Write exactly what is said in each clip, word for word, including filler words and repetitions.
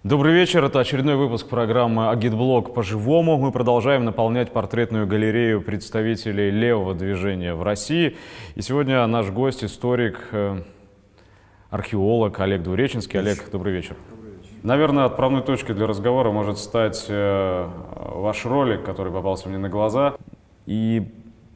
Добрый вечер. Это очередной выпуск программы «Агитблог по-живому». Мы продолжаем наполнять портретную галерею представителей левого движения в России. И сегодня наш гость, историк, археолог Олег Двуреченский. Олег, добрый вечер. Добрый вечер. Наверное, отправной точкой для разговора может стать ваш ролик, который попался мне на глаза. И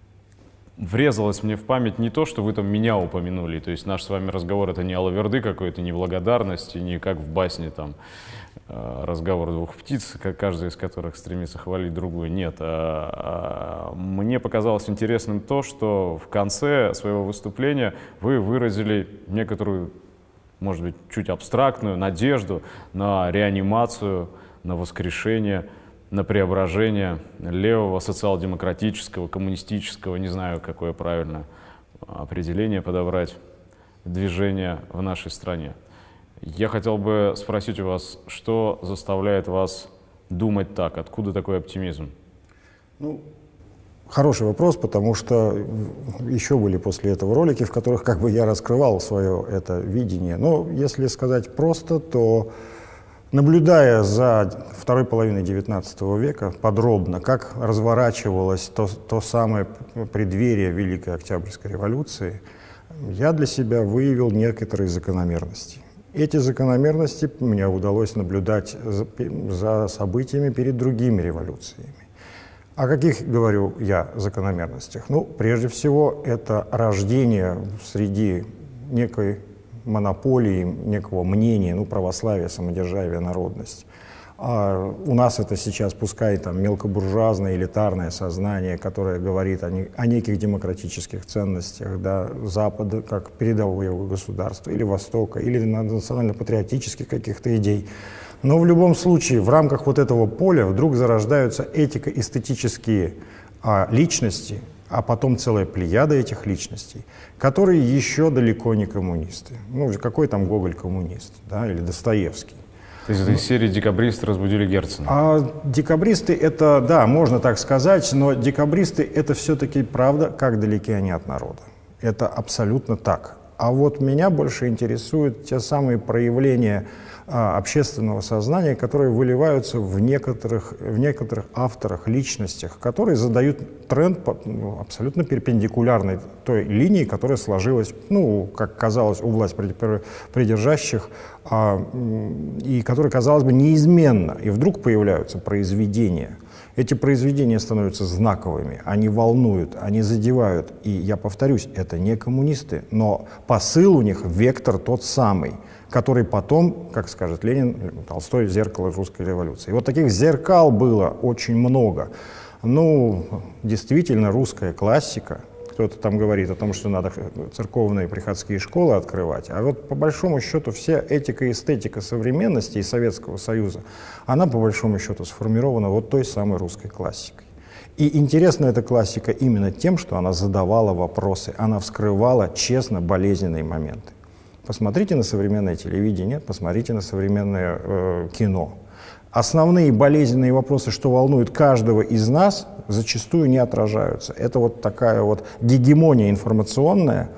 врезалось мне в память не то, что вы там меня упомянули. То есть наш с вами разговор — это не алаверды какой-то, не благодарность, не как в басне там разговор двух птиц, каждая из которых стремится хвалить другую. Нет. А, а, мне показалось интересным то, что в конце своего выступления вы выразили некоторую, может быть, чуть абстрактную надежду на реанимацию, на воскрешение, на преображение левого, социал-демократического, коммунистического, не знаю, какое правильное определение подобрать, движения в нашей стране. Я хотел бы спросить у вас, что заставляет вас думать так? Откуда такой оптимизм? Ну, хороший вопрос, потому что еще были после этого ролики, в которых как бы я раскрывал свое это видение. Но если сказать просто, то наблюдая за второй половиной девятнадцатого века подробно, как разворачивалось то, то самое преддверие Великой Октябрьской революции, я для себя выявил некоторые закономерности. Эти закономерности мне удалось наблюдать за, за событиями перед другими революциями. О каких говорю я закономерностях? Ну, прежде всего, это рождение среди некой монополии, некого мнения, ну, православие, самодержавие, народность. А у нас это сейчас, пускай там мелкобуржуазное, элитарное сознание, которое говорит о, не, о неких демократических ценностях, да, Запада как передового государства, или Востока, или национально-патриотических каких-то идей. Но в любом случае, в рамках вот этого поля вдруг зарождаются этико-эстетические а, личности, а потом целая плеяда этих личностей, которые еще далеко не коммунисты. Ну, какой там Гоголь коммунист, да, или Достоевский. То есть из серии «Декабристы разбудили Герцена». А декабристы — это, да, можно так сказать, но декабристы — это все-таки правда, как далеки они от народа. Это абсолютно так. А вот меня больше интересуют те самые проявления а, общественного сознания, которые выливаются в некоторых, в некоторых авторах, личностях, которые задают тренд ну, абсолютно перпендикулярной той линии, которая сложилась, ну, как казалось, у власть придержащих, а, и которая, казалось бы, неизменна. И вдруг появляются произведения. Эти произведения становятся знаковыми, они волнуют, они задевают. И я повторюсь, это не коммунисты, но посыл у них, вектор тот самый, который потом, как скажет Ленин, Толстой, зеркало русской революции. И вот таких зеркал было очень много. Ну, действительно, русская классика. Кто-то там говорит о том, что надо церковные приходские школы открывать. А вот по большому счету вся этика и эстетика современности и Советского Союза, она по большому счету сформирована вот той самой русской классикой. И интересна эта классика именно тем, что она задавала вопросы, она вскрывала честно болезненные моменты. Посмотрите на современное телевидение, посмотрите на современное э, кино. Основные болезненные вопросы, что волнуют каждого из нас, зачастую не отражаются. Это вот такая вот гегемония информационная,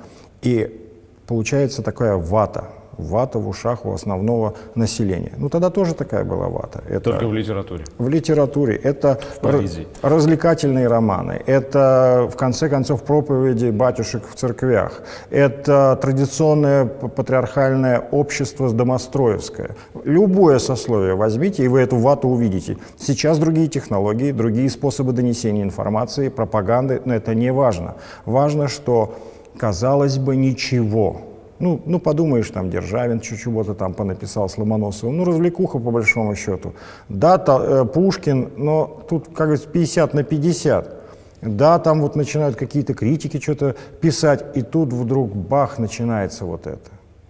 и получается такая вата. Вата в ушах у основного населения. Ну, тогда тоже такая была вата. Это только в литературе. В литературе. Это развлекательные романы. Это, в конце концов, проповеди батюшек в церквях. Это традиционное патриархальное общество домостроевское. Любое сословие возьмите, и вы эту вату увидите. Сейчас другие технологии, другие способы донесения информации, пропаганды, но это не важно. Важно, что, казалось бы, ничего. Ну, ну, подумаешь, там Державин чуть-чуть там понаписал с Ломоносовым, ну, развлекуха по большому счету. Да, та, э, Пушкин, но тут, как говорится, пятьдесят на пятьдесят. Да, там вот начинают какие-то критики что-то писать, и тут вдруг бах, начинается вот это.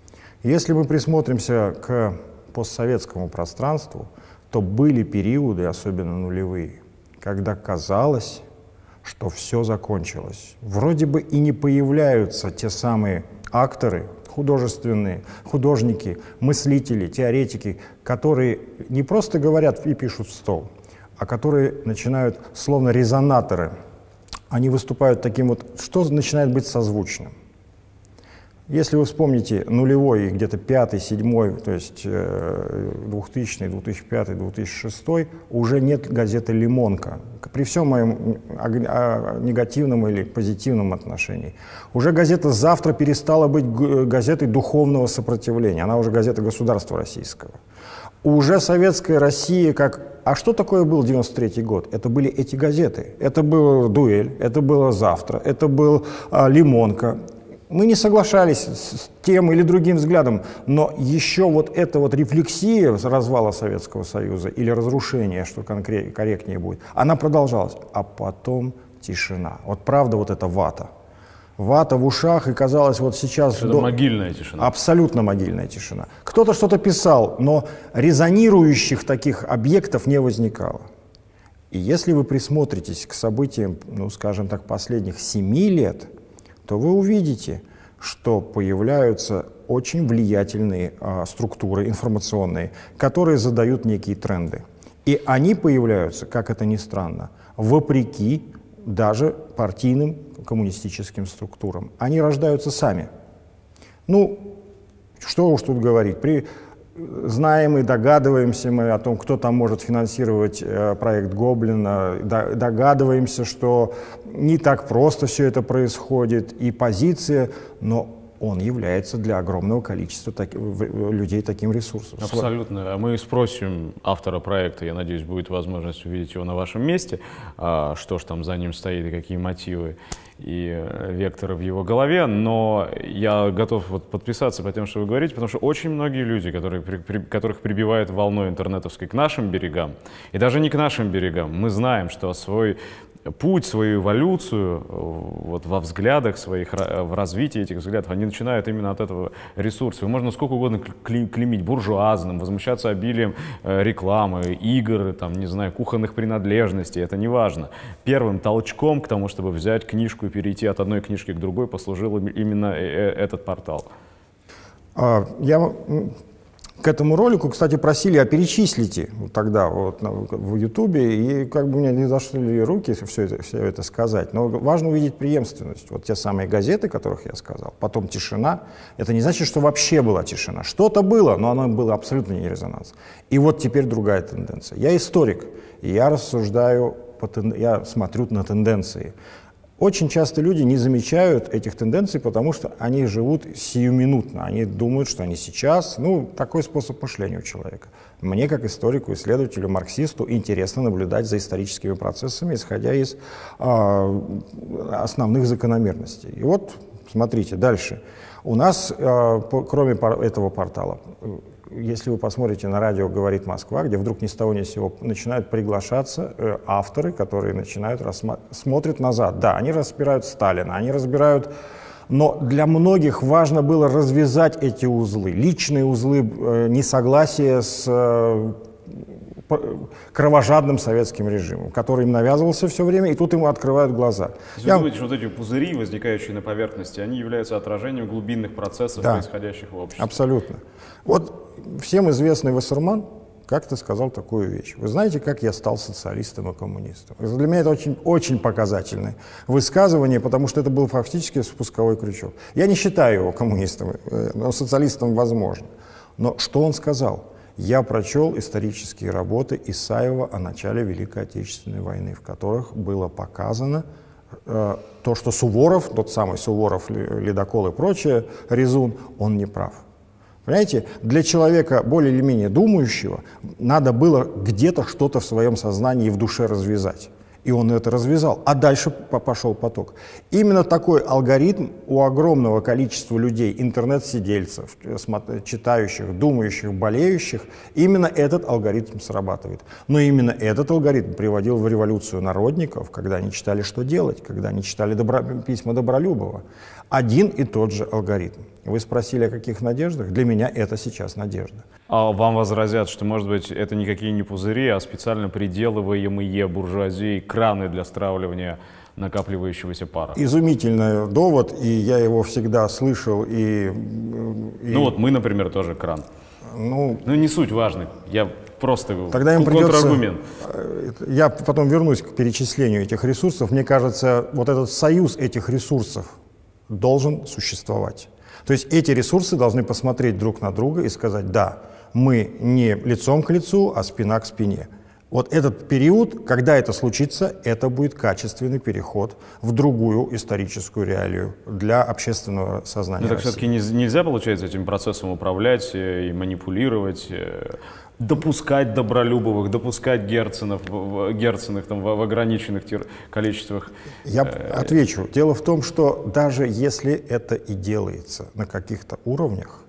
Если мы присмотримся к постсоветскому пространству, то были периоды, особенно нулевые, когда казалось, что все закончилось. Вроде бы и не появляются те самые акторы, художественные, художники, мыслители, теоретики, которые не просто говорят и пишут в стол, а которые начинают, словно резонаторы, они выступают таким вот, что начинает быть созвучным. Если вы вспомните нулевой, где-то пятый, седьмой, то есть двухтысячный, две тысячи пятый, две тысячи шестой, уже нет газеты «Лимонка». При всем моем негативном или позитивном отношении. Уже газета «Завтра» перестала быть газетой духовного сопротивления. Она уже газета государства российского. Уже советская Россия как... А что такое был девяносто третий год? Это были эти газеты. Это был «Дуэль», это было «Завтра», это был а, «Лимонка». Мы не соглашались с тем или другим взглядом, но еще вот эта вот рефлексия развала Советского Союза или разрушения, что конкретнее, корректнее будет, она продолжалась. А потом тишина. Вот правда вот эта вата. Вата в ушах, и казалось, вот сейчас... Это до... могильная тишина. Абсолютно могильная тишина. Кто-то что-то писал, но резонирующих таких объектов не возникало. И если вы присмотритесь к событиям, ну, скажем так, последних семи лет, то вы увидите, что появляются очень влиятельные а, структуры информационные, которые задают некие тренды. И они появляются, как это ни странно, вопреки даже партийным коммунистическим структурам. Они рождаются сами. Ну, что уж тут говорить. При... Знаем и догадываемся мы о том, кто там может финансировать э, проект Гоблина, догадываемся, что не так просто все это происходит, и позиция, но он является для огромного количества так, людей таким ресурсом. Абсолютно. Мы спросим автора проекта, я надеюсь, будет возможность увидеть его на вашем месте, а, что ж там за ним стоит и какие мотивы и векторы в его голове, но я готов вот подписаться по тем, что вы говорите, потому что очень многие люди, которые, при, при, которых прибивает волной интернетовской к нашим берегам, и даже не к нашим берегам, мы знаем, что свой путь, свою эволюцию вот, во взглядах своих, в развитии этих взглядов, они начинают именно от этого ресурса. Его можно сколько угодно клеймить буржуазным, возмущаться обилием рекламы, игр, там, не знаю, кухонных принадлежностей, это не важно. Первым толчком к тому, чтобы взять книжку и перейти от одной книжки к другой, послужил именно этот портал. Я... К этому ролику, кстати, просили, а перечислите вот тогда вот, на, в Ютубе, и как бы мне не зашли руки все это, все это сказать. Но важно увидеть преемственность. Вот те самые газеты, о которых я сказал, потом тишина. Это не значит, что вообще была тишина. Что-то было, но оно было абсолютно не резонанс. И вот теперь другая тенденция. Я историк, и я рассуждаю, по тен... я смотрю на тенденции. Очень часто люди не замечают этих тенденций, потому что они живут сиюминутно. Они думают, что они сейчас... Ну, такой способ мышления у человека. Мне, как историку, исследователю, марксисту, интересно наблюдать за историческими процессами, исходя из э, основных закономерностей. И вот, смотрите, дальше. У нас, э, по, кроме пор этого портала, если вы посмотрите на радио «Говорит Москва», где вдруг ни с того ни с сего начинают приглашаться э, авторы, которые начинают смотрят назад. Да, они разбирают Сталина, они разбирают... Но для многих важно было развязать эти узлы, личные узлы э, несогласия с э, кровожадным советским режимом, который им навязывался все время, и тут ему открывают глаза. Вы Я... думаете, что вот эти пузыри, возникающие на поверхности, они являются отражением глубинных процессов, да, происходящих в обществе? Абсолютно. Вот всем известный Вассерман как-то сказал такую вещь. Вы знаете, как я стал социалистом и коммунистом? Для меня это очень, очень показательное высказывание, потому что это был фактически спусковой крючок. Я не считаю его коммунистом, но социалистом возможно. Но что он сказал? Я прочел исторические работы Исаева о начале Великой Отечественной войны, в которых было показано э, то, что Суворов, тот самый Суворов, Ледокол и прочее, Резун, он не прав. Понимаете, для человека более или менее думающего надо было где-то что-то в своем сознании и в душе развязать. И он это развязал, а дальше пошел поток. Именно такой алгоритм у огромного количества людей, интернет-сидельцев, читающих, думающих, болеющих, именно этот алгоритм срабатывает. Но именно этот алгоритм приводил в революцию народников, когда они читали «Что делать?», когда они читали добро... письма Добролюбова. Один и тот же алгоритм. Вы спросили, о каких надеждах? Для меня это сейчас надежда. А вам возразят, что, может быть, это никакие не пузыри, а специально приделываемые буржуазией краны для стравливания накапливающегося пара? Изумительный довод, и я его всегда слышал. И, и... Ну вот мы, например, тоже кран. Ну, ну не суть важный, я просто тогда им контраргумент. Придется, я потом вернусь к перечислению этих ресурсов. Мне кажется, вот этот союз этих ресурсов должен существовать. То есть эти ресурсы должны посмотреть друг на друга и сказать, да, мы не лицом к лицу, а спина к спине. Вот этот период, когда это случится, это будет качественный переход в другую историческую реалию для общественного сознания. Но так все-таки нельзя, получается, этим процессом управлять и манипулировать, допускать Добролюбовых, допускать Герценов, Герценых там, в ограниченных количествах. Я отвечу. Дело в том, что даже если это и делается на каких-то уровнях,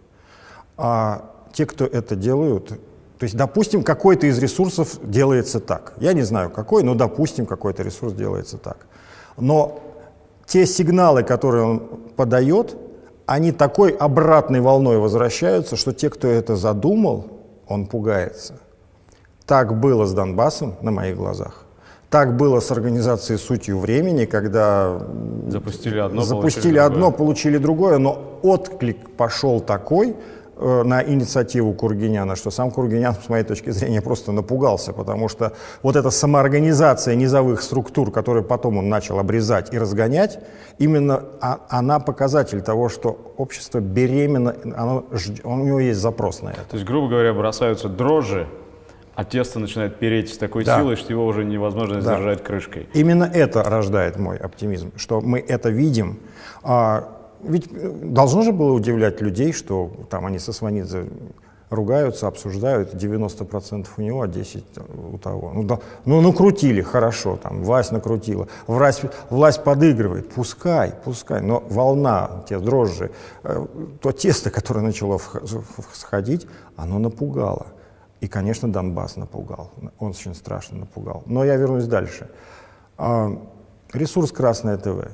а те, кто это делают, то есть, допустим, какой-то из ресурсов делается так. Я не знаю, какой, но, допустим, какой-то ресурс делается так. Но те сигналы, которые он подает, они такой обратной волной возвращаются, что те, кто это задумал, он пугается. Так было с Донбассом на моих глазах. Так было с организацией «Сутью времени», когда запустили одно, запустили получили, одно другое. получили другое, но отклик пошел такой э, на инициативу Кургиняна, что сам Кургинян, с моей точки зрения, просто напугался, потому что вот эта самоорганизация низовых структур, которые потом он начал обрезать и разгонять, именно а, она показатель того, что общество беременно, оно, у него есть запрос на это. То есть, грубо говоря, бросаются дрожжи, а тесто начинает переть с такой да. силой, что его уже невозможно да. сдержать крышкой. Именно это рождает мой оптимизм, что мы это видим. А, ведь должно же было удивлять людей, что там они со Сванидзе ругаются, обсуждают, девяносто процентов у него, а десять процентов у того. Ну, да, ну накрутили, хорошо, там, власть накрутила, власть, власть подыгрывает, пускай, пускай, но волна, те дрожжи, э, то тесто, которое начало сходить, оно напугало. И, конечно, Донбасс напугал, он очень страшно напугал. Но я вернусь дальше. А, ресурс «Красное ТВ».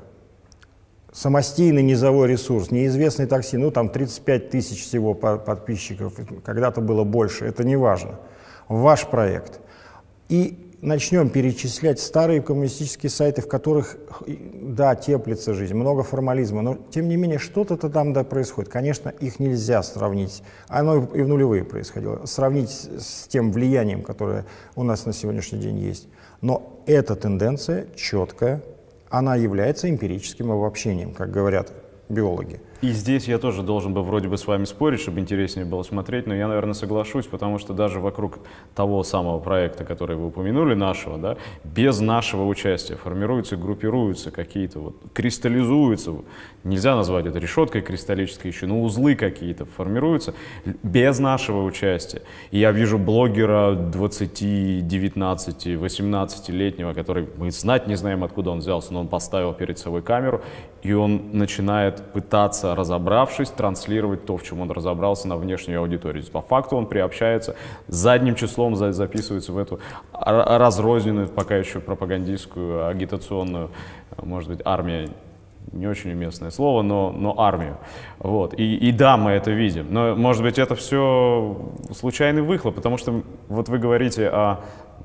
Самостийный низовой ресурс, неизвестный такси, ну там тридцать пять тысяч всего подписчиков, когда-то было больше, это не важно. Ваш проект. И начнем перечислять старые коммунистические сайты, в которых, да, теплится жизнь, много формализма, но тем не менее что-то там да происходит. Конечно, их нельзя сравнить, оно и в нулевые происходило, сравнить с тем влиянием, которое у нас на сегодняшний день есть. Но эта тенденция четкая, она является эмпирическим обобщением, как говорят биологи. И здесь я тоже должен бы вроде бы с вами спорить, чтобы интереснее было смотреть, но я, наверное, соглашусь, потому что даже вокруг того самого проекта, который вы упомянули, нашего, да, без нашего участия формируются, группируются какие-то, вот, кристаллизуются, нельзя назвать это решеткой кристаллической еще, но узлы какие-то формируются без нашего участия. И я вижу блогера двадцати, девятнадцати, восемнадцатилетнего, который, мы знать не знаем, откуда он взялся, но он поставил перед собой камеру, и он начинает пытаться, разобравшись, транслировать то, в чем он разобрался, на внешнюю аудиторию. По факту он приобщается, задним числом записывается в эту разрозненную, пока еще пропагандистскую, агитационную, может быть, армию, не очень уместное слово, но, но армию. Вот. И, и да, мы это видим. Но, может быть, это все случайный выхлоп, потому что вот вы говорите о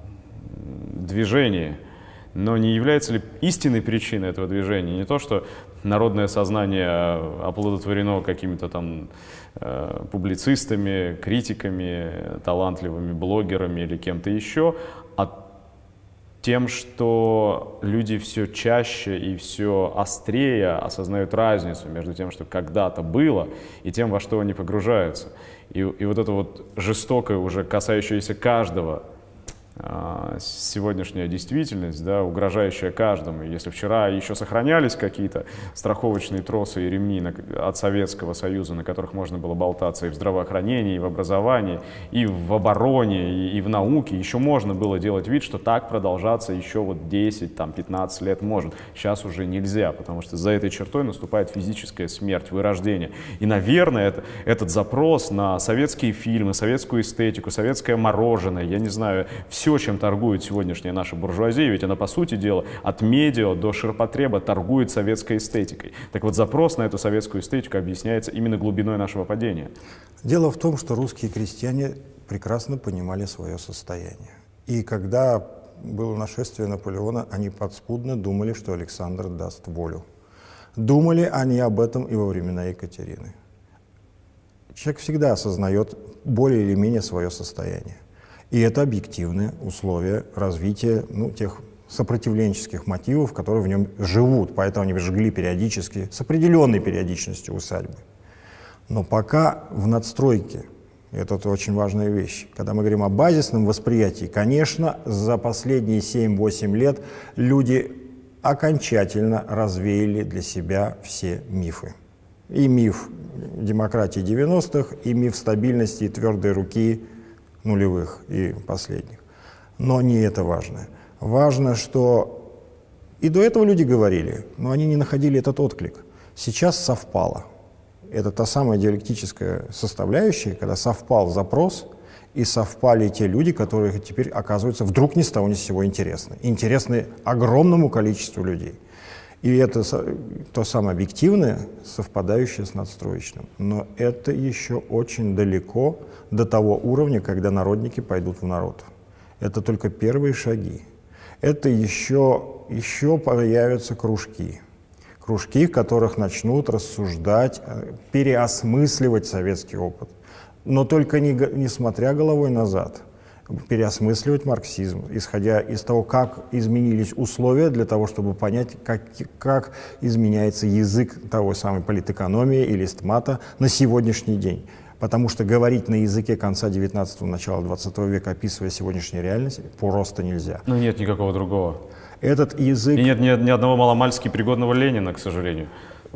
движении, но не является ли истинной причиной этого движения не то, что народное сознание оплодотворено какими-то там э, публицистами, критиками, талантливыми блогерами или кем-то еще, а тем, что люди все чаще и все острее осознают разницу между тем, что когда-то было, и тем, во что они погружаются. И, и вот это вот жестокое, уже касающееся каждого, сегодняшняя действительность, да, угрожающая каждому. Если вчера еще сохранялись какие-то страховочные тросы и ремни на, от Советского Союза, на которых можно было болтаться и в здравоохранении, и в образовании, и в обороне, и, и в науке, еще можно было делать вид, что так продолжаться еще вот десять, там, пятнадцать лет может. Сейчас уже нельзя, потому что за этой чертой наступает физическая смерть, вырождение. И, наверное, это, этот запрос на советские фильмы, советскую эстетику, советское мороженое, я не знаю, все Все, чем торгует сегодняшняя наша буржуазия, ведь она, по сути дела, от медиа до ширпотреба торгует советской эстетикой. Так вот, запрос на эту советскую эстетику объясняется именно глубиной нашего падения. Дело в том, что русские крестьяне прекрасно понимали свое состояние. И когда было нашествие Наполеона, они подспудно думали, что Александр даст волю. Думали они об этом и во времена Екатерины. Человек всегда осознает более или менее свое состояние. И это объективные условия развития, ну, тех сопротивленческих мотивов, которые в нем живут. Поэтому они жгли периодически, с определенной периодичностью усадьбы. Но пока в надстройке, это очень важная вещь, когда мы говорим о базисном восприятии, конечно, за последние семь-восемь лет люди окончательно развеяли для себя все мифы. И миф демократии девяностых, и миф стабильности и твердой руки нулевых и последних. Но не это важно. Важно, что и до этого люди говорили, но они не находили этот отклик. Сейчас совпало. Это та самая диалектическая составляющая, когда совпал запрос и совпали те люди, которые теперь оказываются вдруг ни с того ни с сего интересны. Интересны огромному количеству людей. И это то самое объективное, совпадающее с надстроечным. Но это еще очень далеко до того уровня, когда народники пойдут в народ. Это только первые шаги. Это еще, еще появятся кружки. Кружки, в которых начнут рассуждать, переосмысливать советский опыт. Но только не, не смотря головой назад, переосмысливать марксизм, исходя из того, как изменились условия для того, чтобы понять, как, как изменяется язык того самой политэкономии или стмата на сегодняшний день. Потому что говорить на языке конца девятнадцатого, начала двадцатого века, описывая сегодняшнюю реальность, просто нельзя. Ну нет никакого другого. Этот язык... И нет ни, ни одного маломальски пригодного Ленина, к сожалению,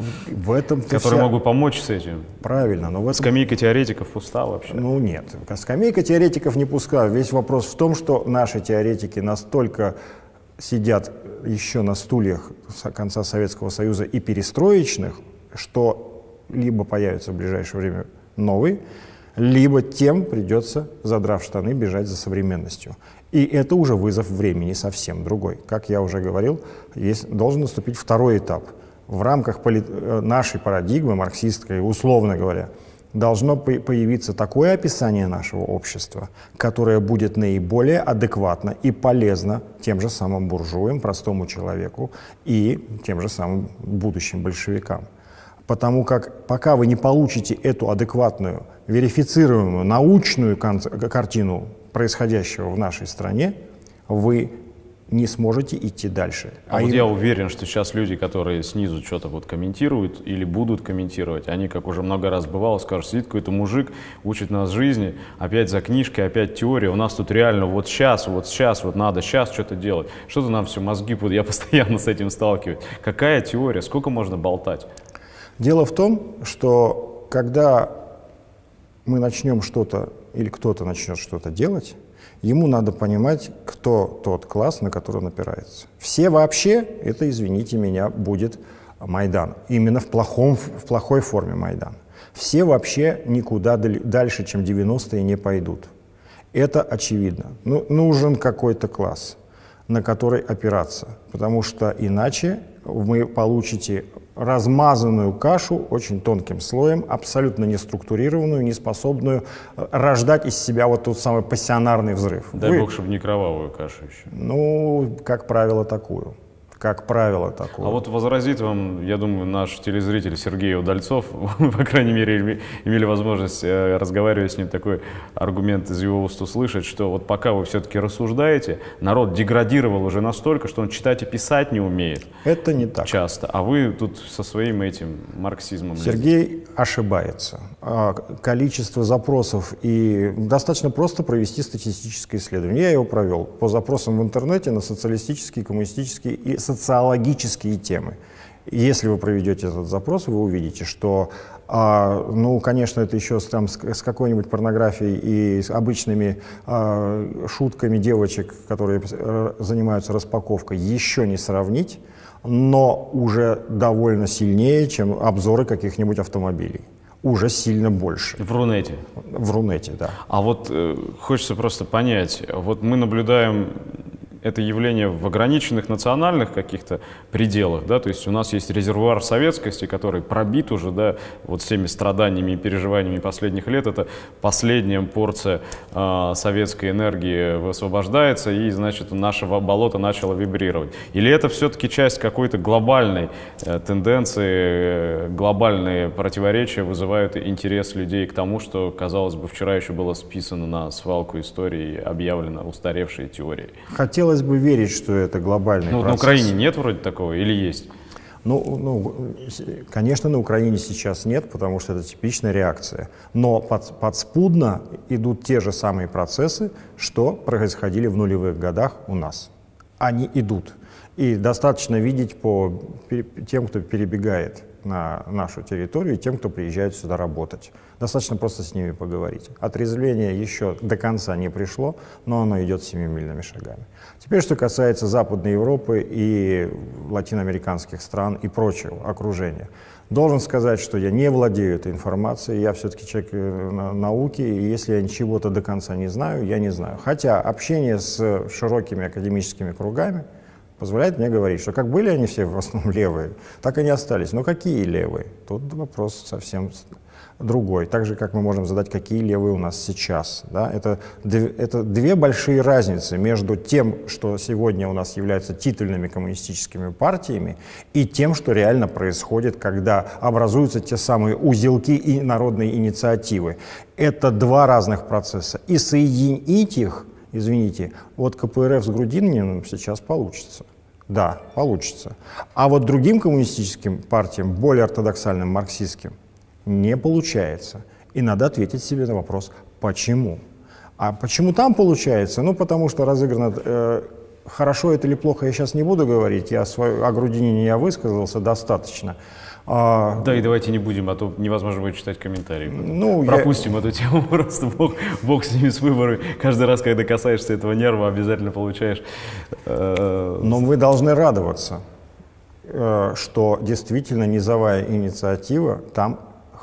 в этом который вся... мог бы помочь с этим. Правильно, но в этом... Скамейка теоретиков пуста вообще. Ну нет, скамейка теоретиков не пуста. Весь вопрос в том, что наши теоретики настолько сидят еще на стульях с конца Советского Союза и перестроечных, что либо появится в ближайшее время новый, либо тем придется, задрав штаны, бежать за современностью. И это уже вызов времени совсем другой. Как я уже говорил, есть, должен наступить второй этап. В рамках поли... нашей парадигмы, марксистской, условно говоря, должно появиться такое описание нашего общества, которое будет наиболее адекватно и полезно тем же самым буржуям, простому человеку и тем же самым будущим большевикам. Потому как пока вы не получите эту адекватную, верифицируемую, научную картину происходящего в нашей стране, вы не сможете идти дальше. А, а вот им... я уверен, что сейчас люди, которые снизу что-то вот комментируют или будут комментировать, они, как уже много раз бывало, скажут, сидит какой-то мужик, учит нас жизни, опять за книжкой, опять теория, у нас тут реально вот сейчас, вот сейчас, вот надо сейчас что-то делать. Что-то нам все мозги, я постоянно с этим сталкиваюсь. Какая теория, сколько можно болтать? Дело в том, что когда мы начнем что-то или кто-то начнет что-то делать, ему надо понимать, кто тот класс, на который он опирается. Все вообще, это, извините меня, будет Майдан. Именно в, плохом, в плохой форме Майдан. Все вообще никуда дальше, чем девяностые, не пойдут. Это очевидно. Ну, нужен какой-то класс, на который опираться, потому что иначе вы получите размазанную кашу очень тонким слоем, абсолютно неструктурированную, неспособную рождать из себя вот тот самый пассионарный взрыв. Дай Вы... бог, чтобы не кровавую кашу еще. Ну, как правило, такую. Как правило, такую. А вот возразит вам, я думаю, наш телезритель Сергей Удальцов, по крайней мере, имели возможность, разговаривая с ним, такой аргумент из его уст услышать, что вот пока вы все-таки рассуждаете, народ деградировал уже настолько, что он читать и писать не умеет. Это не так. Часто. А вы тут со своим этим марксизмом... Сергей лезете. Ошибается. Количество запросов, и достаточно просто провести статистическое исследование. Я его провел по запросам в интернете на социалистические, коммунистические и социологические темы. Если вы проведете этот запрос, вы увидите, что, а, ну, конечно, это еще с, там, с, с какой-нибудь порнографией и с обычными а, шутками девочек, которые занимаются распаковкой, еще не сравнить, но уже довольно сильнее, чем обзоры каких-нибудь автомобилей. Уже сильно больше. В Рунете? В Рунете, да. А вот э, хочется просто понять, вот мы наблюдаем это явление в ограниченных национальных каких-то пределах, да, то есть у нас есть резервуар советскости, который пробит уже, да, вот всеми страданиями и переживаниями последних лет, это последняя порция э, советской энергии высвобождается, и, значит, наше болото начало вибрировать. Или это все-таки часть какой-то глобальной э, тенденции, э, глобальные противоречия вызывают интерес людей к тому, что, казалось бы, вчера еще было списано на свалку истории и объявлено устаревшей теорией? Хотелось бы верить, что это глобальный Ну, процесс. на Украине нет вроде такого или есть? Ну, ну, конечно, на Украине сейчас нет, потому что это типичная реакция. Но под, подспудно идут те же самые процессы, что происходили в нулевых годах у нас. Они идут. И достаточно видеть по тем, кто перебегает на нашу территорию, и тем, кто приезжает сюда работать. Достаточно просто с ними поговорить. Отрезвление еще до конца не пришло, но оно идет семимильными шагами. Теперь, что касается Западной Европы и латиноамериканских стран и прочего окружения. Должен сказать, что я не владею этой информацией, я все-таки человек науки, и если я чего-то до конца не знаю, я не знаю. Хотя общение с широкими академическими кругами позволяет мне говорить, что как были они все в основном левые, так они остались. Но какие левые? Тут вопрос совсем другой. Так же, как мы можем задать, какие левые у нас сейчас. Да? Это, это две большие разницы между тем, что сегодня у нас являются титульными коммунистическими партиями, и тем, что реально происходит, когда образуются те самые узелки и народные инициативы. Это два разных процесса. И соединить их, извините, вот ка пэ эр эф с Грудининым сейчас получится. Да, получится. А вот другим коммунистическим партиям, более ортодоксальным, марксистским, не получается. И надо ответить себе на вопрос, почему. А почему там получается? Ну, потому что разыграно... Э, хорошо это или плохо, я сейчас не буду говорить. Я свою, о Грудинине я высказался достаточно. А, да, и давайте не будем, а то невозможно будет читать комментарии. Ну, Пропустим я... эту тему, просто бог, бог с ними, с выборами. Каждый раз, когда касаешься этого нерва, обязательно получаешь... Э... Но вы должны радоваться, э, что действительно низовая инициатива там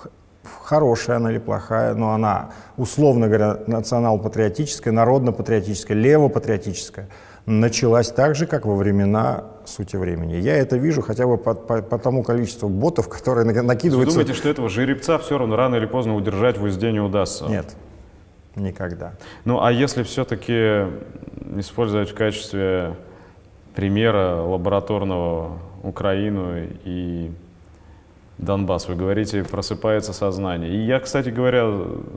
хорошая она или плохая, но она, условно говоря, национал-патриотическая, народно-патриотическая, лево-патриотическая, началась так же, как во времена сути времени. Я это вижу хотя бы по, по, по тому количеству ботов, которые накидываются... Вы думаете, что этого жеребца все равно рано или поздно удержать в узде не удастся? Нет, никогда. Ну, а если все-таки использовать в качестве примера лабораторного Украину и Донбасс, вы говорите, просыпается сознание. И я, кстати говоря,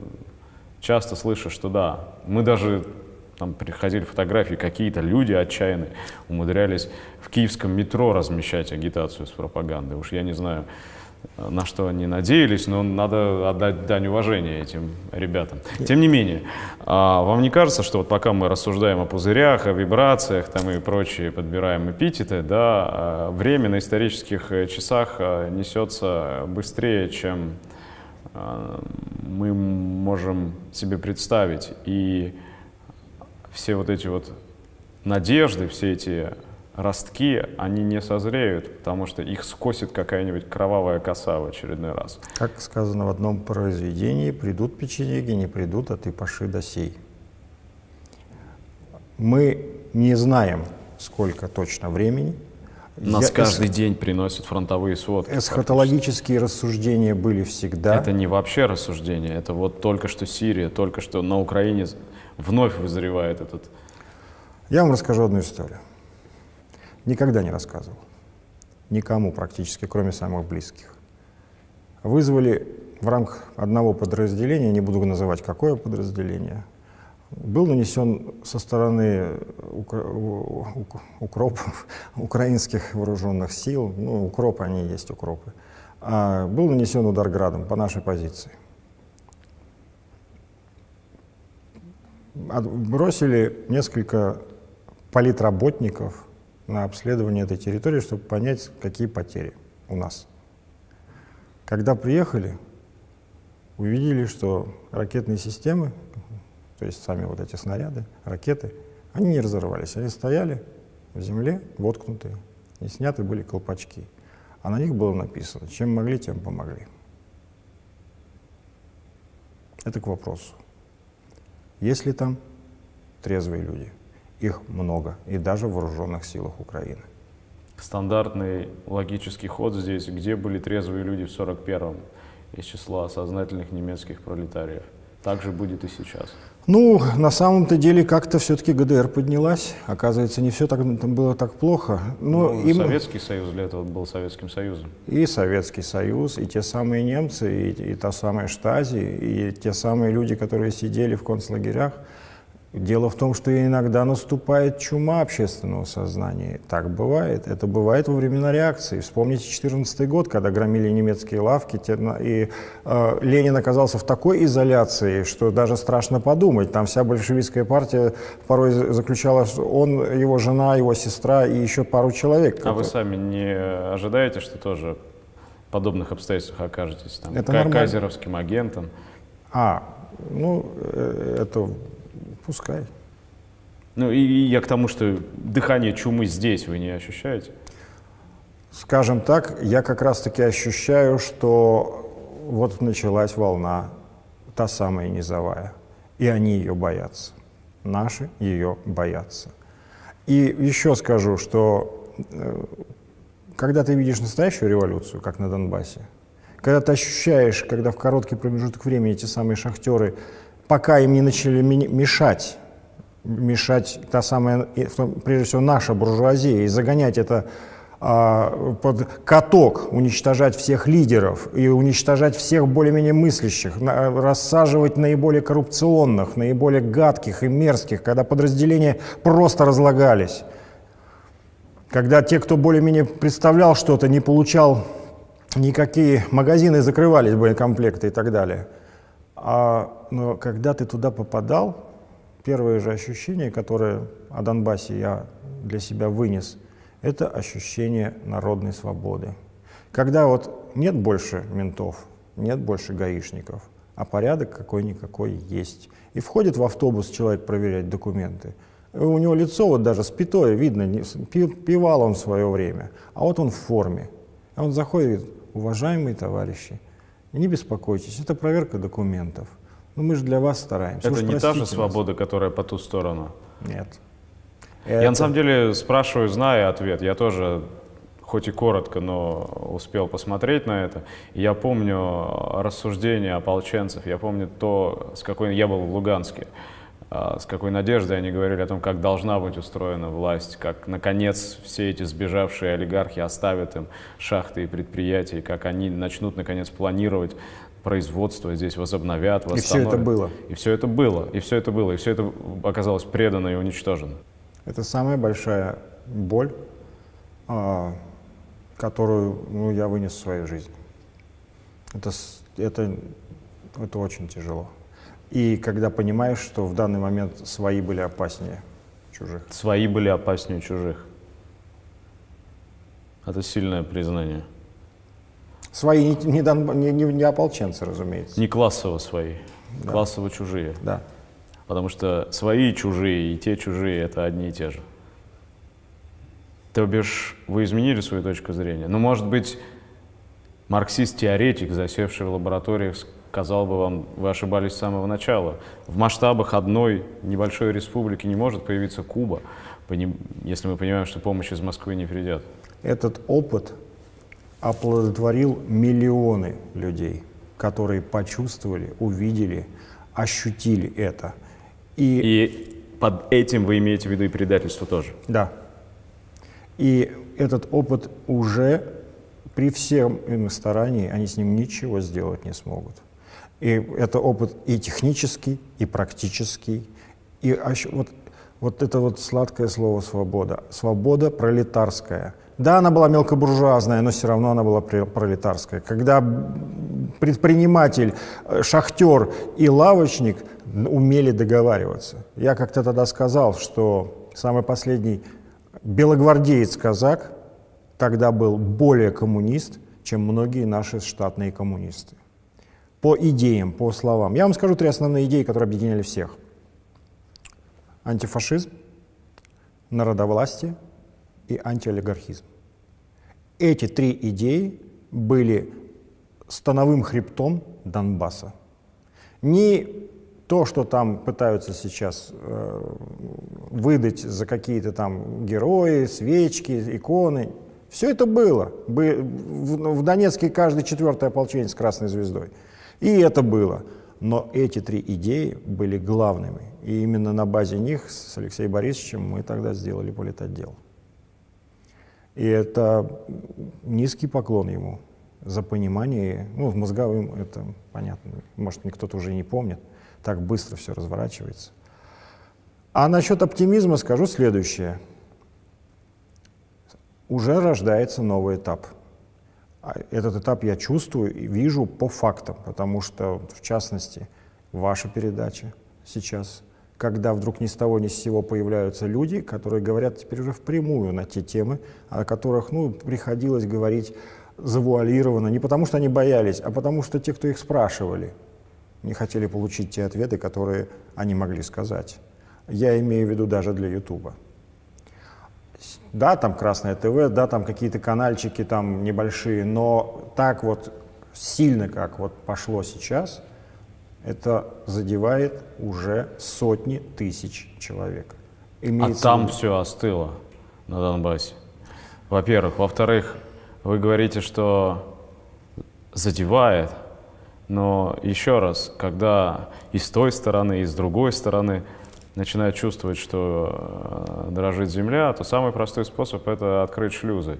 часто слышу, что да, мы даже... Там приходили фотографии, какие-то люди отчаянные умудрялись в киевском метро размещать агитацию с пропагандой. Уж я не знаю, на что они надеялись, но надо отдать дань уважения этим ребятам. Тем не менее, вам не кажется, что вот пока мы рассуждаем о пузырях, о вибрациях там и прочие, подбираем эпитеты, да, время на исторических часах несется быстрее, чем мы можем себе представить. И все вот эти вот надежды, все эти ростки, они не созреют, потому что их скосит какая-нибудь кровавая коса в очередной раз. Как сказано в одном произведении, придут печенеги, не придут, а ты паши да сей. Мы не знаем, сколько точно времени. Нас Я, каждый эс... день приносят фронтовые сводки. Эсхатологические рассуждения были всегда. Это не вообще рассуждения, это вот только что Сирия, только что на Украине вновь вызревает этот... Я вам расскажу одну историю. Никогда не рассказывал. Никому практически, кроме самых близких. Вызвали в рамках одного подразделения, не буду называть какое подразделение, был нанесен со стороны укропов, украинских вооруженных сил, ну, укропы, они и есть укропы, а был нанесен удар градом по нашей позиции. Бросили несколько политработников на обследование этой территории, чтобы понять, какие потери у нас. Когда приехали, увидели, что ракетные системы, то есть сами вот эти снаряды, ракеты, они не разорвались, они стояли в земле, воткнутые, и сняты были колпачки. А на них было написано, чем могли, тем помогли. Это к вопросу. Есть ли там трезвые люди? Их много, и даже в вооруженных силах Украины. Стандартный логический ход здесь, где были трезвые люди в сорок первом из числа сознательных немецких пролетариев. Так же будет и сейчас. Ну, на самом-то деле как-то все-таки гэ дэ эр поднялась. Оказывается, не все так, там было так плохо. Но ну, им... Советский Союз для этого был Советским Союзом. И Советский Союз, и те самые немцы, и, и та самая Штази, и те самые люди, которые сидели в концлагерях. Дело в том, что иногда наступает чума общественного сознания. Так бывает. Это бывает во времена реакции. Вспомните четырнадцатый год, когда громили немецкие лавки, и э, Ленин оказался в такой изоляции, что даже страшно подумать. Там вся большевистская партия порой заключалась, он, его жена, его сестра и еще пару человек. А вы сами не ожидаете, что тоже в подобных обстоятельствах окажетесь там, это как кайзеровским агентом? А, ну, это... Пускай. Ну и, и я к тому, что дыхание чумы здесь вы не ощущаете? Скажем так, я как раз-таки ощущаю, что вот началась волна, та самая низовая, и они ее боятся. Наши ее боятся. И еще скажу, что э, когда ты видишь настоящую революцию, как на Донбассе, когда ты ощущаешь, когда в короткий промежуток времени эти самые шахтеры, пока им не начали мешать, мешать та самая, прежде всего, наша буржуазия, и загонять это а, под каток, уничтожать всех лидеров и уничтожать всех более-менее мыслящих, на, рассаживать наиболее коррупционных, наиболее гадких и мерзких, когда подразделения просто разлагались, когда те, кто более-менее представлял что-то, не получал никакие магазины, закрывались, боекомплекты и так далее. А, но когда ты туда попадал, первое же ощущение, которое о Донбассе я для себя вынес, это ощущение народной свободы. Когда вот нет больше ментов, нет больше гаишников, а порядок какой-никакой есть. И входит в автобус человек проверять документы. У него лицо вот даже спитое, видно, пивал он в свое время, а вот он в форме. А он заходит и говорит: уважаемые товарищи, не беспокойтесь, это проверка документов. Но мы же для вас стараемся. Это Уж не та же нас. свобода, которая по ту сторону? Нет. Я Это... на самом деле спрашиваю, зная ответ. Я тоже, хоть и коротко, но успел посмотреть на это. И я помню рассуждения ополченцев, я помню то, с какой я был в Луганске, с какой надеждой они говорили о том, как должна быть устроена власть, как, наконец, все эти сбежавшие олигархи оставят им шахты и предприятия, как они начнут, наконец, планировать производство здесь, возобновят, восстановят. И все это было. И все это было, и все это было, и все это оказалось предано и уничтожено. Это самая большая боль, которую ну, я вынес в свою жизнь. Это, это, это очень тяжело. И когда понимаешь, что в данный момент свои были опаснее чужих. Свои были опаснее чужих. Это сильное признание. Свои не, не, не, не, не ополченцы, разумеется. Не классово свои, да. Классово чужие. Да. Потому что свои чужие и те чужие — это одни и те же. То бишь, вы изменили свою точку зрения. Но, может быть, марксист-теоретик, засевший в лабораториях, сказал бы вам, вы ошибались с самого начала. В масштабах одной небольшой республики не может появиться Куба, если мы понимаем, что помощь из Москвы не придет. Этот опыт оплодотворил миллионы людей, которые почувствовали, увидели, ощутили это. И, и под этим вы имеете в виду и предательство тоже? Да. И этот опыт уже при всем им старании, они с ним ничего сделать не смогут. И это опыт и технический, и практический. И вот, вот это вот сладкое слово «свобода». Свобода пролетарская. Да, она была мелкобуржуазная, но все равно она была пролетарская. Когда предприниматель, шахтер и лавочник умели договариваться. Я как-то тогда сказал, что самый последний белогвардеец-казак тогда был более коммунист, чем многие наши штатные коммунисты. По идеям, по словам. Я вам скажу три основные идеи, которые объединяли всех. Антифашизм, народовластие и антиолигархизм. Эти три идеи были становым хребтом Донбасса. Не то, что там пытаются сейчас э, выдать за какие-то там герои, свечки, иконы. Все это было. В Донецке каждый четвертый ополченец с красной звездой. И это было. Но эти три идеи были главными. И именно на базе них с Алексеем Борисовичем мы тогда сделали политотдел. И это низкий поклон ему за понимание. Ну, мозговым это понятно. Может, кто-то уже не помнит. Так быстро все разворачивается. А насчет оптимизма скажу следующее. Уже рождается новый этап. Этот этап я чувствую и вижу по фактам, потому что, в частности, ваша передача сейчас, когда вдруг ни с того ни с сего появляются люди, которые говорят теперь уже впрямую на те темы, о которых, ну, приходилось говорить завуалированно, не потому что они боялись, а потому что те, кто их спрашивали, не хотели получить те ответы, которые они могли сказать. Я имею в виду даже для Ютуба. Да, там Красное ТВ, да, там какие-то канальчики там небольшие, но так вот сильно, как вот пошло сейчас, это задевает уже сотни тысяч человек. Имеется а там все остыло на Донбассе. Во-первых. Во-вторых, вы говорите, что задевает, но еще раз, когда и с той стороны, и с другой стороны начинают чувствовать, что дрожит земля, то самый простой способ — это открыть шлюзы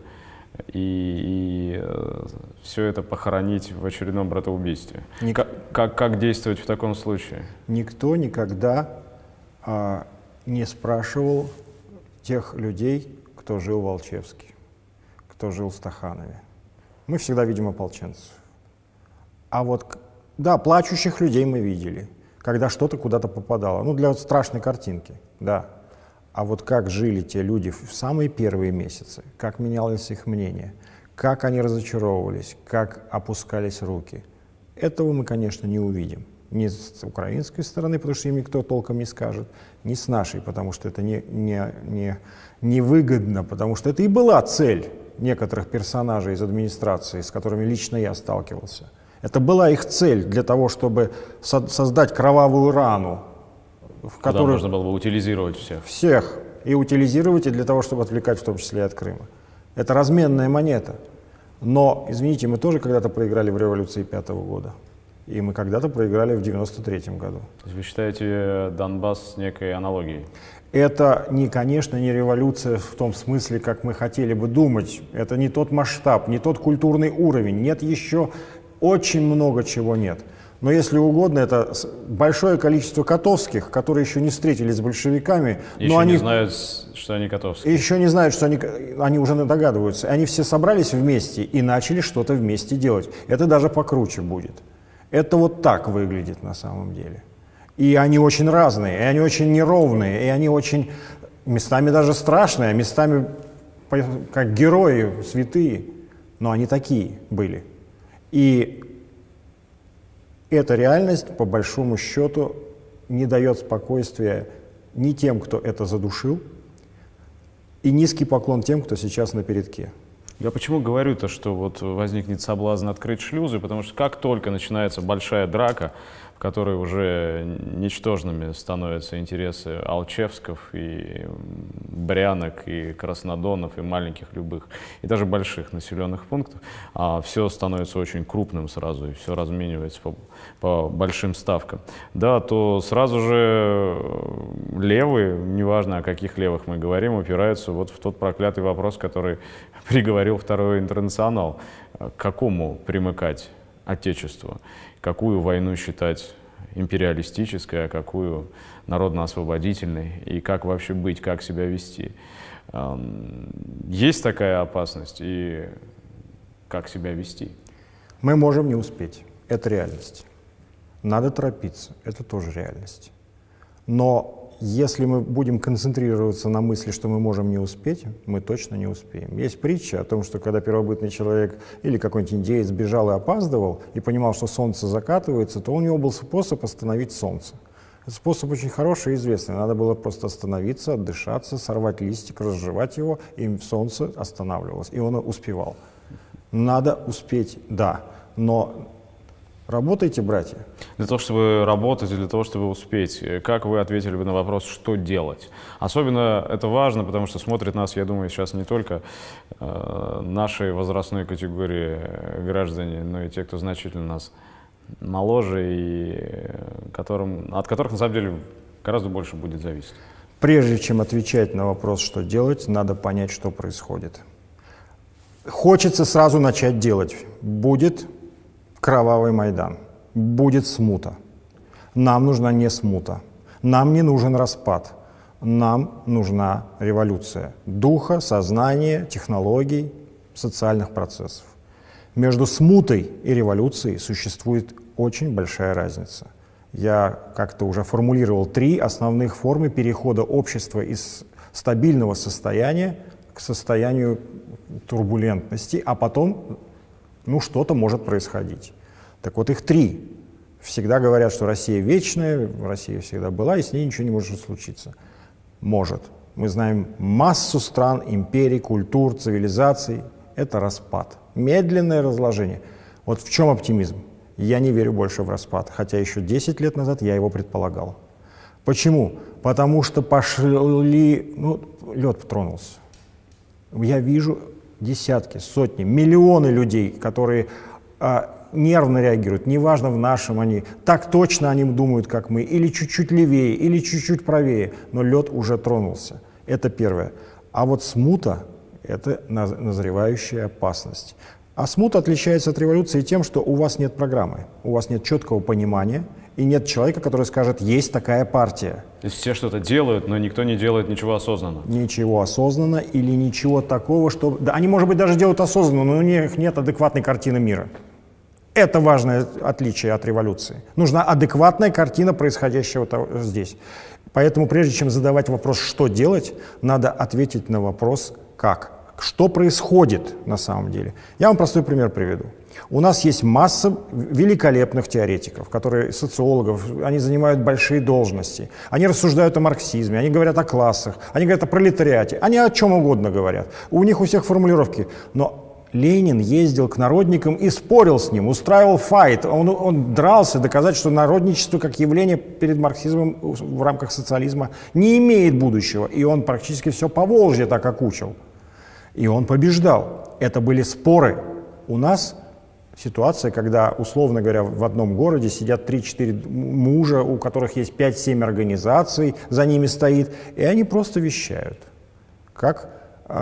и, и все это похоронить в очередном братоубийстве. Ник... Как, как, как действовать в таком случае? Никто никогда а, не спрашивал тех людей, кто жил в Алчевске, кто жил в Стаханове. Мы всегда видим ополченцев. А вот, да, плачущих людей мы видели, когда что-то куда-то попадало. Ну, для вот страшной картинки, да. А вот как жили те люди в самые первые месяцы, как менялось их мнение, как они разочаровывались, как опускались руки, этого мы, конечно, не увидим. Ни с украинской стороны, потому что им никто толком не скажет, ни с нашей, потому что это не, не, не, невыгодно, потому что это и была цель некоторых персонажей из администрации, с которыми лично я сталкивался. Это была их цель для того, чтобы со создать кровавую рану, в которую можно было бы утилизировать всех. Всех. И утилизировать, и для того, чтобы отвлекать в том числе и от Крыма. Это разменная монета. Но, извините, мы тоже когда-то проиграли в революции пятого года. И мы когда-то проиграли в девяносто третьем году. То есть вы считаете Донбасс некой аналогией? Это, не, конечно, не революция в том смысле, как мы хотели бы думать. Это не тот масштаб, не тот культурный уровень. Нет еще очень много чего нет. Но, если угодно, это большое количество котовских, которые еще не встретились с большевиками. Еще но они не знают, что они котовские. Еще не знают, что они, они уже догадываются. Они все собрались вместе и начали что-то вместе делать. Это даже покруче будет. Это вот так выглядит на самом деле. И они очень разные, и они очень неровные, и они очень местами даже страшные, а местами как герои, святые. Но они такие были. И эта реальность, по большому счету, не дает спокойствия ни тем, кто это задушил, и низкий поклон тем, кто сейчас на передке. Я почему говорю-то, что вот возникнет соблазн открыть шлюзы, потому что как только начинается большая драка, в которой уже ничтожными становятся интересы алчевсков и брянок, и краснодонов, и маленьких любых, и даже больших населенных пунктов, а все становится очень крупным сразу, и все разменивается по, по большим ставкам, да, то сразу же левые, неважно о каких левых мы говорим, упираются вот в тот проклятый вопрос, который приговорил Второй интернационал. К какому примыкать отечеству? Какую войну считать империалистической, а какую народно-освободительной, и как вообще быть, как себя вести. Есть такая опасность, и как себя вести? Мы можем не успеть, это реальность. Надо торопиться, это тоже реальность. Но если мы будем концентрироваться на мысли, что мы можем не успеть, мы точно не успеем. Есть притча о том, что когда первобытный человек или какой-нибудь индеец бежал и опаздывал, и понимал, что солнце закатывается, то у него был способ остановить солнце. Этот способ очень хороший и известный. Надо было просто остановиться, отдышаться, сорвать листик, разжевать его, и солнце останавливалось, и он успевал. Надо успеть, да, но работайте, братья. Для того, чтобы работать, и для того, чтобы успеть, как вы ответили бы на вопрос, что делать? Особенно это важно, потому что смотрят нас, я думаю, сейчас не только э, нашей возрастной категории граждане, но и те, кто значительно нас моложе, и которым, от которых, на самом деле, гораздо больше будет зависеть. Прежде чем отвечать на вопрос, что делать, надо понять, что происходит. Хочется сразу начать делать. Будет кровавый Майдан, будет смута. Нам нужна не смута, нам не нужен распад, Нам нужна революция духа, сознания, технологий, социальных процессов. Между смутой и революцией существует очень большая разница. Я как-то уже формулировал три основных формы перехода общества из стабильного состояния к состоянию турбулентности, а потом ну, что-то может происходить. Так вот, их три. Всегда говорят, что Россия вечная, Россия всегда была, и с ней ничего не может случиться. Может. Мы знаем массу стран, империй, культур, цивилизаций. Это распад. Медленное разложение. Вот в чем оптимизм? Я не верю больше в распад, хотя еще десять лет назад я его предполагал. Почему? Потому что пошли, ну, лед тронулся. Я вижу десятки, сотни, миллионы людей, которые а, нервно реагируют, неважно в нашем они, так точно они думают, как мы, или чуть-чуть левее, или чуть-чуть правее, но лед уже тронулся. Это первое. А вот смута — это назревающая опасность. А смута отличается от революции тем, что у вас нет программы, у вас нет четкого понимания, и нет человека, который скажет, есть такая партия. То есть все что-то делают, но никто не делает ничего осознанно. Ничего осознанно или ничего такого, что... Да, они, может быть, даже делают осознанно, но у них нет адекватной картины мира. Это важное отличие от революции. Нужна адекватная картина происходящего здесь. Поэтому прежде чем задавать вопрос, что делать, надо ответить на вопрос, как. Что происходит на самом деле. Я вам простой пример приведу. У нас есть масса великолепных теоретиков, которые, социологов, они занимают большие должности, они рассуждают о марксизме, они говорят о классах, они говорят о пролетариате, они о чем угодно говорят. У них у всех формулировки. Но Ленин ездил к народникам и спорил с ним, устраивал файт, он, он дрался доказать, что народничество как явление перед марксизмом в рамках социализма не имеет будущего, и он практически все Поволжье так окучил. И он побеждал. Это были споры. У нас ситуация, когда, условно говоря, в одном городе сидят три-четыре мужа, у которых есть пять-семь организаций, за ними стоит, и они просто вещают, как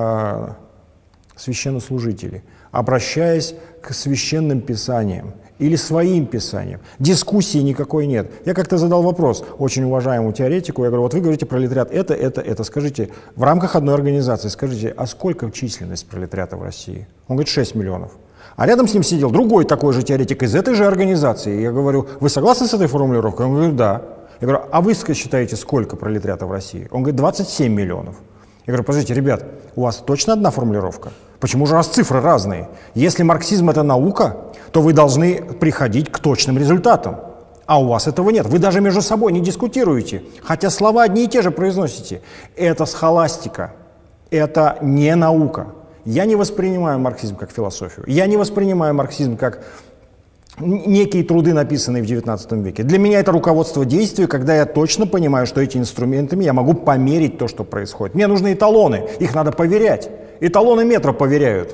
э, священнослужители, обращаясь к священным писаниям или своим писаниям. Дискуссии никакой нет. Я как-то задал вопрос очень уважаемому теоретику, я говорю, вот вы говорите пролетариат, это, это, это, скажите, в рамках одной организации, скажите, а сколько численность пролетариата в России? Он говорит, шесть миллионов. А рядом с ним сидел другой такой же теоретик из этой же организации. Я говорю, вы согласны с этой формулировкой? Он говорит, да. Я говорю, а вы считаете, сколько пролетариата в России? Он говорит, двадцать семь миллионов. Я говорю, подождите, ребят, у вас точно одна формулировка? Почему же у вас цифры разные? Если марксизм — это наука, то вы должны приходить к точным результатам. А у вас этого нет. Вы даже между собой не дискутируете, хотя слова одни и те же произносите. Это схоластика, это не наука. Я не воспринимаю марксизм как философию. Я не воспринимаю марксизм как некие труды, написанные в девятнадцатом веке. Для меня это руководство действия, когда я точно понимаю, что этими инструментами я могу померить то, что происходит. Мне нужны эталоны, их надо поверять. Эталоны метра поверяют.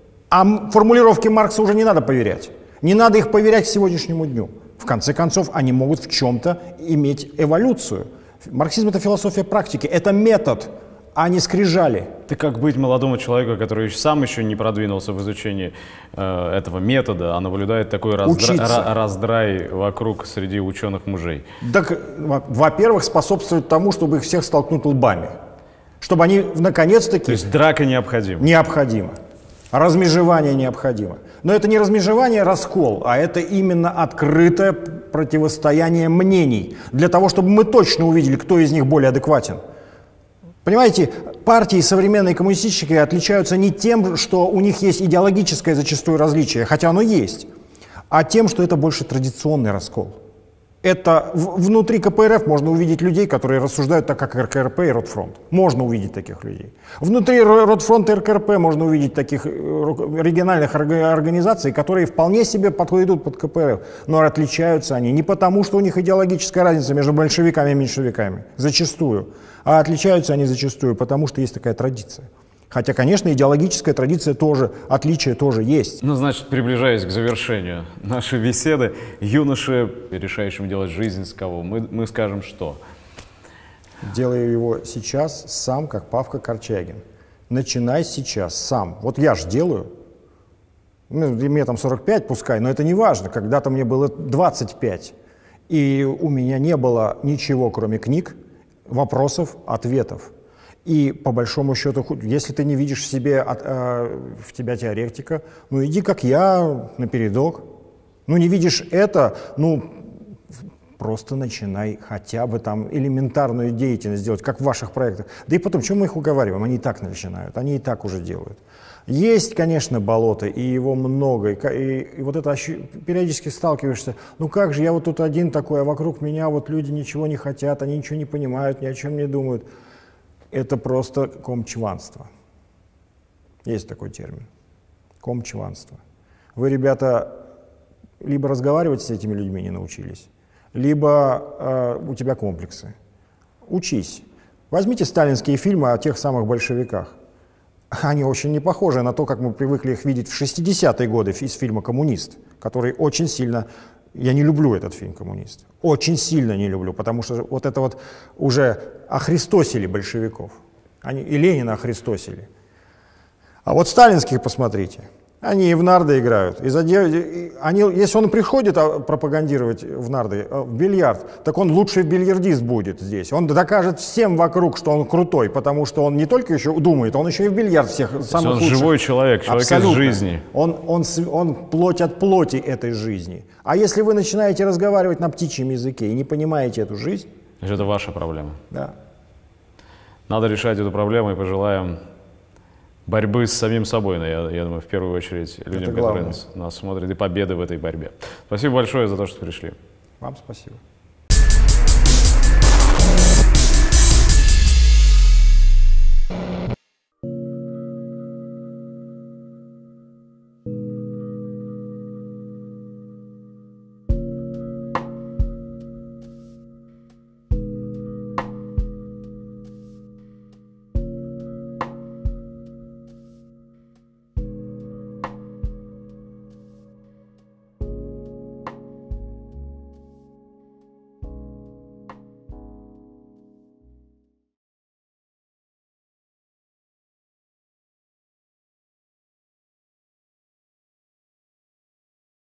А формулировки Маркса уже не надо проверять. Не надо их проверять к сегодняшнему дню. В конце концов, они могут в чем-то иметь эволюцию. Марксизм — это философия практики, это метод, а не скрижали. Ты как быть молодому человеку, который сам еще не продвинулся в изучении э, этого метода, а наблюдает такой раздра... раздрай вокруг среди ученых мужей? Так, во-первых, способствует тому, чтобы их всех столкнуть лбами. Чтобы они наконец-таки... То есть драка необходима? Необходимо. Размежевание необходимо. Но это не размежевание, раскол, а это именно открытое противостояние мнений. Для того, чтобы мы точно увидели, кто из них более адекватен. Понимаете, партии современные коммунистические отличаются не тем, что у них есть идеологическое зачастую различие, хотя оно есть, а тем, что это больше традиционный раскол. Это в, внутри ка пэ эр эф можно увидеть людей, которые рассуждают так, как эр ка эр пэ и Ротфронт. Можно увидеть таких людей. Внутри Ротфронта и эр ка эр пэ можно увидеть таких региональных организаций, которые вполне себе подходят под ка пэ эр эф. Но отличаются они не потому, что у них идеологическая разница между большевиками и меньшевиками, зачастую, а отличаются они зачастую потому, что есть такая традиция. Хотя, конечно, идеологическая традиция тоже, отличие тоже есть. Ну, значит, приближаясь к завершению нашей беседы, юноше, решающим делать жизнь с кого, мы, мы скажем что? Делаю его сейчас сам, как Павка Корчагин. Начинай сейчас сам. Вот я же делаю. Мне там сорок пять, пускай, но это не важно. Когда-то мне было двадцать пять. И у меня не было ничего, кроме книг, вопросов, ответов. И по большому счету, если ты не видишь в себе от, э, в тебя теоретика, ну иди как я напередок. Ну не видишь это, ну просто начинай хотя бы там элементарную деятельность делать, как в ваших проектах. Да и потом, чем мы их уговариваем? Они и так начинают, они и так уже делают. Есть, конечно, болото, и его много, и, и, и вот это ощу... периодически сталкиваешься, ну как же, я вот тут один такой, а вокруг меня вот люди ничего не хотят, они ничего не понимают, ни о чем не думают. Это просто комчванство. Есть такой термин. Комчванство. Вы, ребята, либо разговаривать с этими людьми не научились, либо э, у тебя комплексы. Учись. Возьмите сталинские фильмы о тех самых большевиках. Они очень не похожи на то, как мы привыкли их видеть в шестидесятые годы из фильма «Коммунист», который очень сильно... Я не люблю этот фильм «Коммунист». Очень сильно не люблю, потому что вот это вот уже охристосили большевиков. Они и Ленина охристосили. А вот сталинских посмотрите. Они и в нарды играют. И за дев... они... Если он приходит пропагандировать в нарды, в бильярд, так он лучший бильярдист будет здесь. Он докажет всем вокруг, что он крутой, потому что он не только еще думает, он еще и в бильярд всех самых лучших. Он живой человек, человек Абсолютно. Из жизни. Он, он, он плоть от плоти этой жизни. А если вы начинаете разговаривать на птичьем языке и не понимаете эту жизнь... Это ваша проблема. Да. Надо решать эту проблему и пожелаем борьбы с самим собой, я, я думаю, в первую очередь людям, которые нас, нас смотрят, и победы в этой борьбе. Спасибо большое за то, что пришли. Вам спасибо.